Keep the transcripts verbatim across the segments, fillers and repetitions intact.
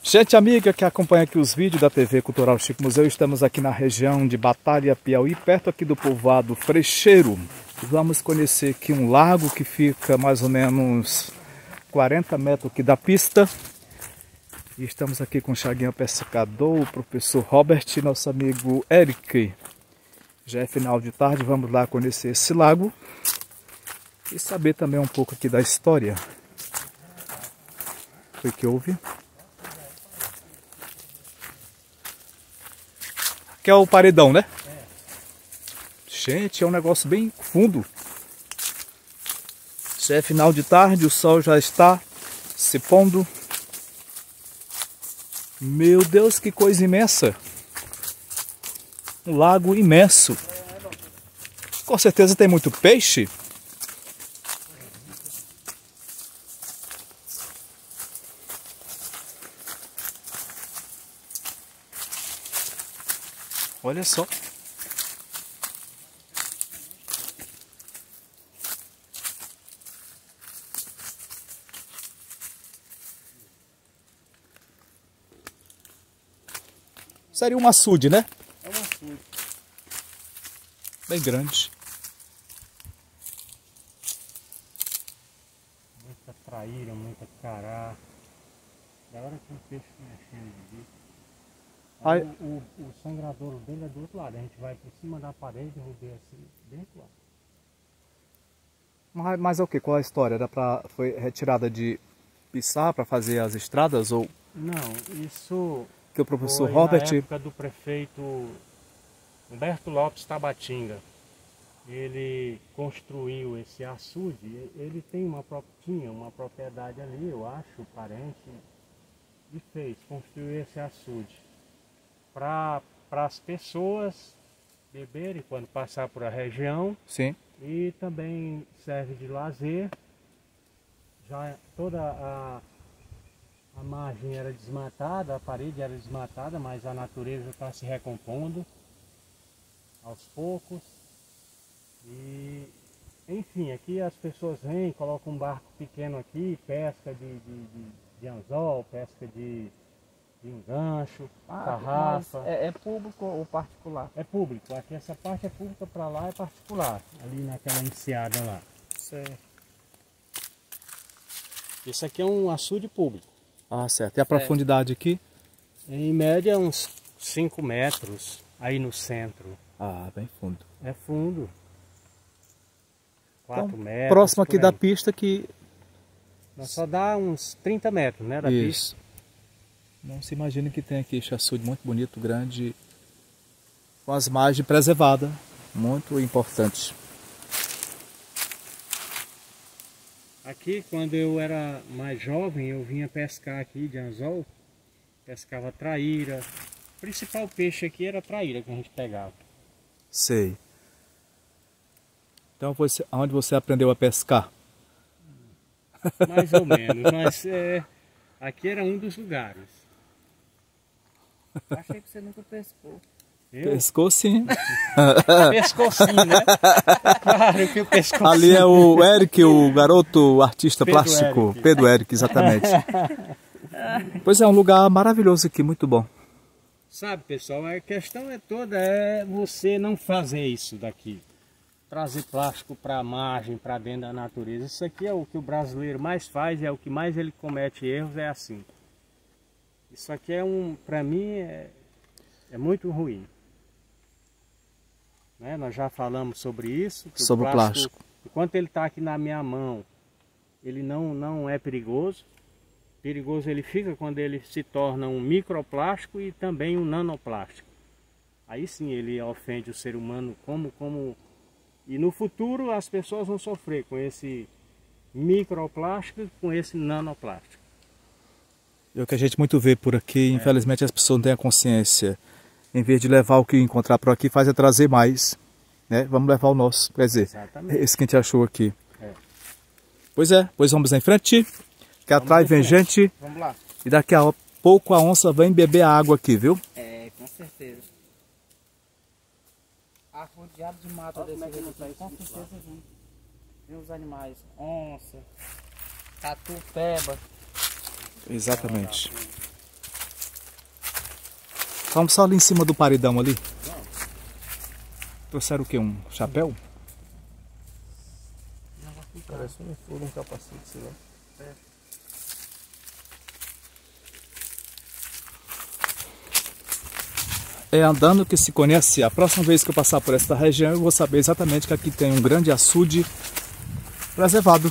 Gente amiga que acompanha aqui os vídeos da T V Cultural Chico Museu, estamos aqui na região de Batalha, Piauí, perto aqui do povoado Frecheiro. Vamos conhecer aqui um lago que fica mais ou menos quarenta metros aqui da pista. E estamos aqui com o Chaguinha Pescador, o professor Robert e nosso amigo Eric. Já é final de tarde, vamos lá conhecer esse lago e saber também um pouco aqui da história. O que houve? Que é o paredão, né? É. Gente, é um negócio bem fundo. Já é final de tarde, o sol já está se pondo. Meu Deus, que coisa imensa! Um lago imenso. Com certeza tem muito peixe. Olha só. Seria um açude, né? É um açude. Bem grande. Muita traíra, muita cará. Da hora que o peixe mexendo de bico. Aí, o, o, o sangradouro dele é do outro lado. A gente vai por cima da parede e rodeia assim, bem do lado. Mas, mas é o que? Qual a história? Era pra, foi retirada de Piçá para fazer as estradas? Ou não, isso que o professor foi Robert... na época do prefeito Humberto Lopes Tabatinga. Ele construiu esse açude. Ele tem uma, tinha uma propriedade ali, eu acho, parente, e fez, construiu esse açude para as pessoas beberem quando passar por a região. Sim. E também serve de lazer. Já toda a, a margem era desmatada, a parede era desmatada, mas a natureza está se recompondo aos poucos. E enfim, aqui as pessoas vêm, colocam um barco pequeno aqui, pesca de, de, de, de anzol, pesca de de engancho, ah, tarrafa. É, é público ou particular? É público. Aqui essa parte é pública, para lá é particular. Ali naquela enseada lá. Certo. Esse aqui é um açude público. Ah, certo. E a profundidade aqui? Em média uns cinco metros, aí no centro. Ah, bem fundo. É fundo. quatro então, metros. Próximo aqui da pista que... Só dá uns trinta metros, né, da Isso. pista. Não se imagina que tem aqui esse açude muito bonito, grande, com as margens preservadas, muito importante. Aqui, quando eu era mais jovem, eu vinha pescar aqui de anzol, pescava traíra. O principal peixe aqui era traíra que a gente pegava. Sei. Então, você, onde você aprendeu a pescar? Mais ou menos, mas é, aqui era um dos lugares. Achei que você nunca pescou. Eu? Pescou sim. Pescou sim, né? Claro que eu pescou Ali sim. é o Eric, o garoto o artista Pedro plástico. Eric. Pedro Eric, exatamente. Pois é, um lugar maravilhoso aqui, muito bom. Sabe, pessoal, a questão é toda é você não fazer isso daqui. Trazer plástico para a margem, para dentro da natureza. Isso aqui é o que o brasileiro mais faz, é o que mais ele comete erros, é assim. Isso aqui é um, para mim, é, é muito ruim. Né? Nós já falamos sobre isso. Sobre o plástico, plástico. Enquanto ele está aqui na minha mão, ele não, não é perigoso. Perigoso ele fica quando ele se torna um microplástico e também um nanoplástico. Aí sim ele ofende o ser humano como... como e no futuro as pessoas vão sofrer com esse microplástico e com esse nanoplástico. É o que a gente muito vê por aqui, infelizmente as pessoas não têm a consciência. Em vez de levar o que encontrar por aqui, faz é trazer mais. Né? Vamos levar o nosso, quer dizer, exatamente. Esse que a gente achou aqui. É. Pois é, pois vamos em frente, que vamos atrás vem gente. Vamos lá. E daqui a pouco a onça vem beber a água aqui, viu? É, com certeza. Arrodeado de mata desse jeito, com certeza vem. Vem os animais, onça, tatu, peba. Exatamente. Vamos só ali em cima do paredão ali. Trouxeram o que? Um chapéu? Parece um furo, um capacete, sei lá. É andando que se conhece. A próxima vez que eu passar por esta região, eu vou saber exatamente que aqui tem um grande açude preservado.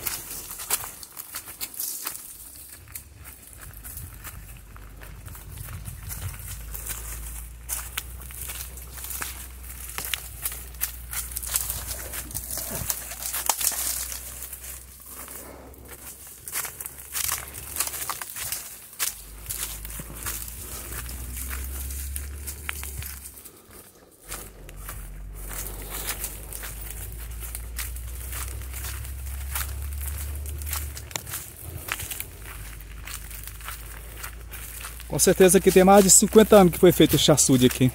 Com certeza que tem mais de cinquenta anos que foi feito esse açude aqui.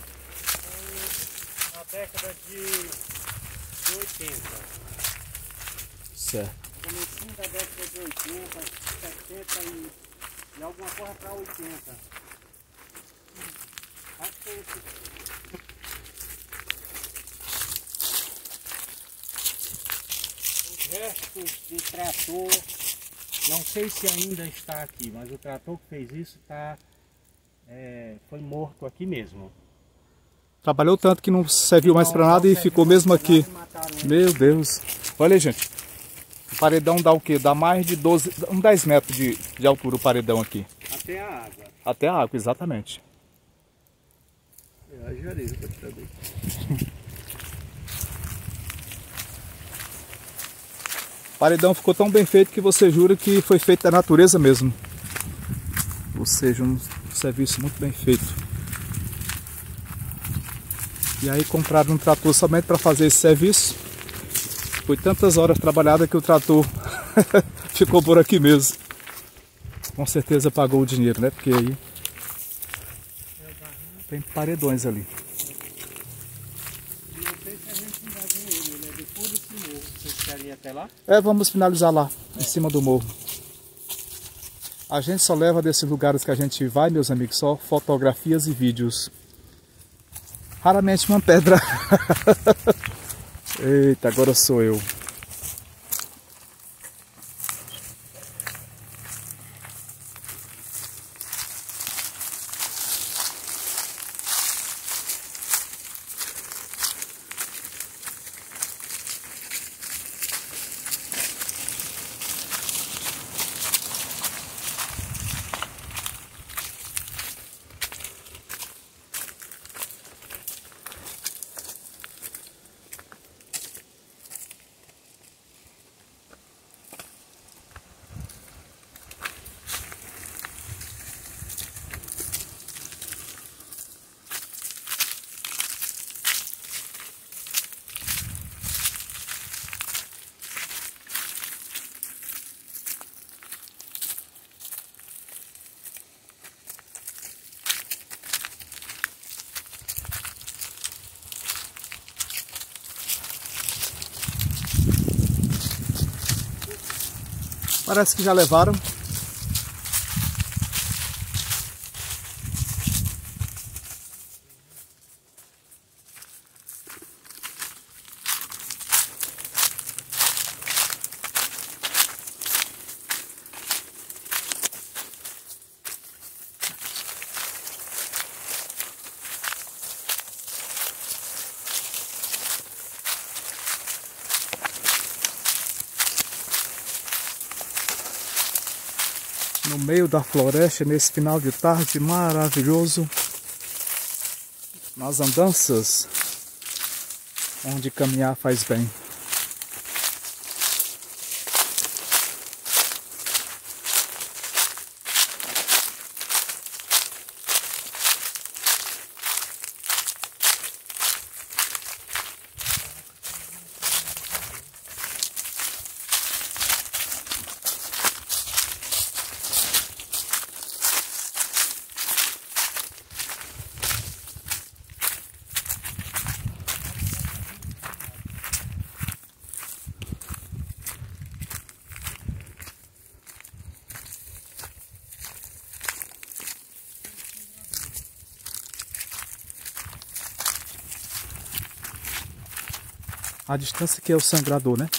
Na década de, de oitenta. Certo. Comecinho da década de oitenta, setenta e, e alguma coisa para oitenta. Acho que é esse. Os restos de trator, não sei se ainda está aqui, mas o trator que fez isso tá, é, foi morto aqui mesmo. Trabalhou tanto que não serviu mais para nada e ficou mesmo aqui. Meu Deus. Olha aí, gente. O paredão dá o quê? Dá mais de doze, uns dez metros de, de altura o paredão aqui. Até a água. Até a água, exatamente. É a jareira para tirar daí. O paredão ficou tão bem feito que você jura que foi feito da natureza mesmo. Ou seja, um serviço muito bem feito. E aí compraram um trator somente para fazer esse serviço. Foi tantas horas trabalhadas que o trator ficou por aqui mesmo. Com certeza pagou o dinheiro, né? Porque aí tem paredões ali. Não sei se a gente ainda vê ele, ele é depois desse morro. Vocês querem ir até lá? É, vamos finalizar lá, em cima do morro. A gente só leva desses lugares que a gente vai, meus amigos, só fotografias e vídeos. Raramente uma pedra. Eita, agora sou eu. Parece que já levaram. No meio da floresta, nesse final de tarde maravilhoso, nas andanças, onde caminhar faz bem. A distância que é o sangrador, né?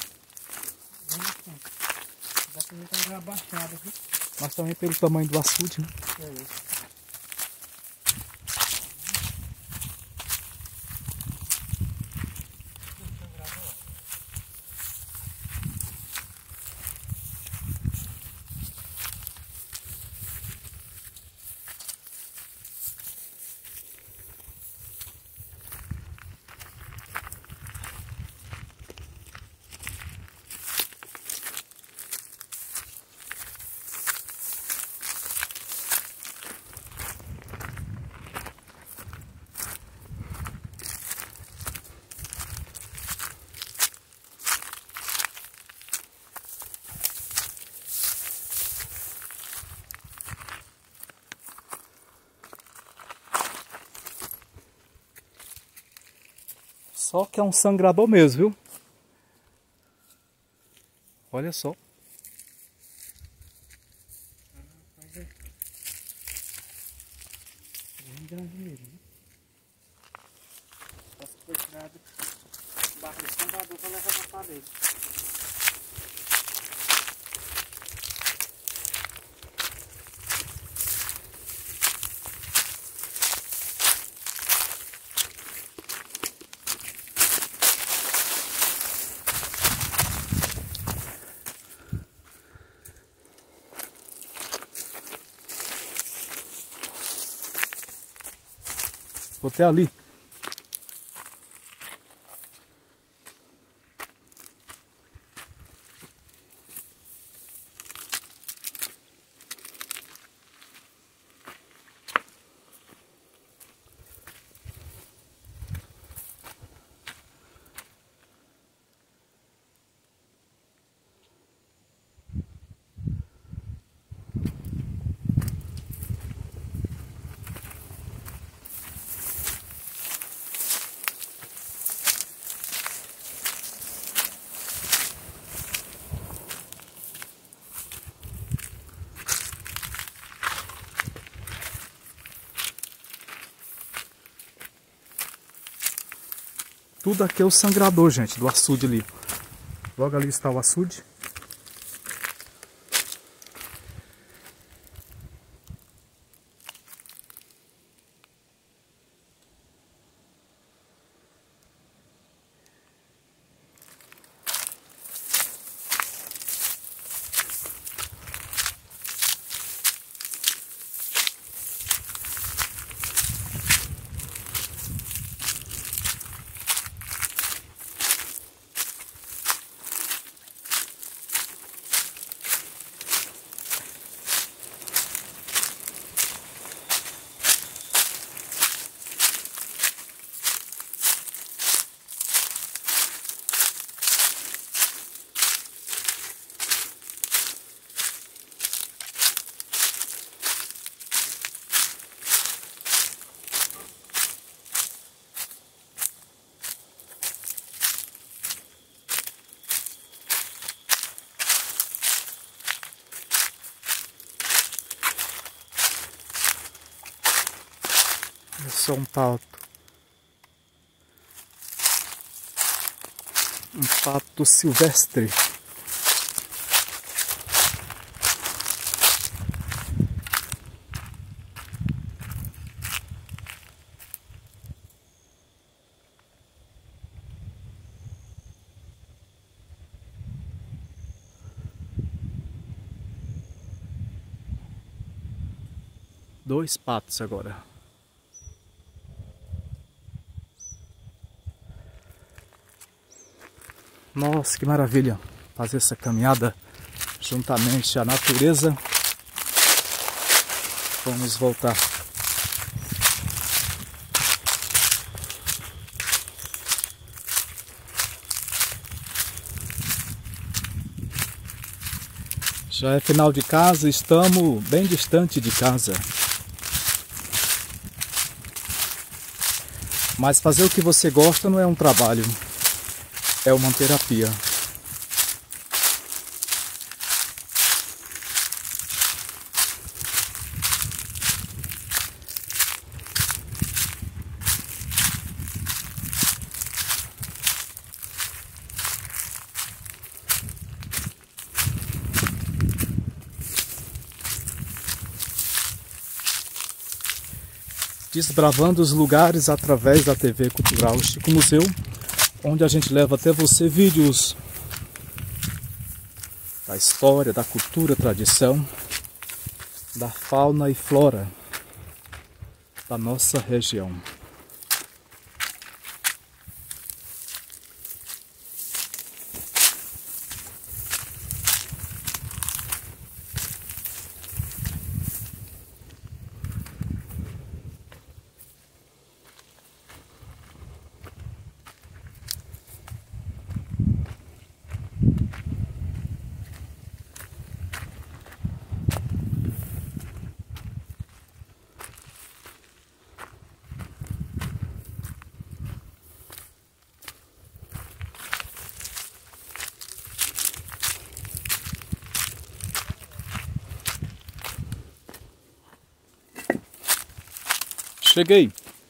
Dá pra ver que é abaixado aqui. Mas também pelo tamanho do açude, né? É isso. Só que é um sangrador mesmo, viu? Olha só. Bem grande mesmo. Só se for tirado barra do sangrador para levar para a parede. Vou até ali. Tudo aqui é o sangrador, gente, do açude ali. Logo ali está o açude. É só um pato. Um pato silvestre. Dois patos agora. Nossa, que maravilha fazer essa caminhada juntamente à natureza. Vamos voltar. Já é final de casa, estamos bem distante de casa. Mas fazer o que você gosta não é um trabalho, é uma terapia. desbravando os lugares através da T V Cultural Chico Museu, onde a gente leva até você vídeos da história, da cultura, tradição, da fauna e flora da nossa região. Cheguei.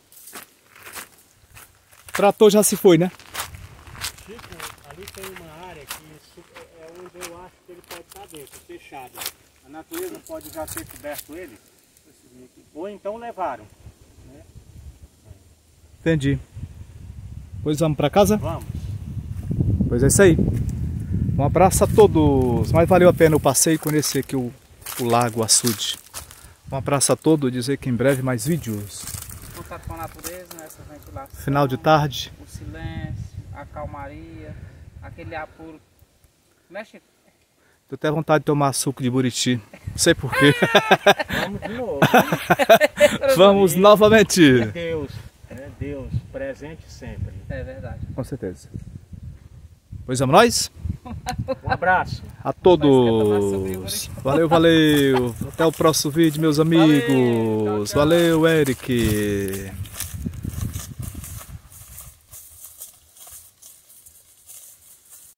O trator já se foi, né? Chico, ali tem uma área que é onde eu acho que ele pode estar dentro, fechado. A natureza pode já ter coberto ele, ou então levaram. Né? Entendi. Pois vamos para casa? Vamos. Pois é isso aí. Um abraço a todos. Mas valeu a pena o passeio e conhecer aqui o, o Lago Açude. Um abraço a todos, dizer que em breve mais vídeos. Contato com a natureza, nessa ventilação. Final de tarde. O silêncio, a calmaria, aquele apuro. Mexe. Tô até vontade de tomar suco de buriti. Não sei porquê. Vamos de novo. Vamos E novamente. Deus, é Deus, presente sempre. É verdade. Com certeza. Pois vamos nós? Um abraço. A todos. Valeu, valeu. Até o próximo vídeo, meus amigos. Valeu, tchau, tchau. Valeu, Eric.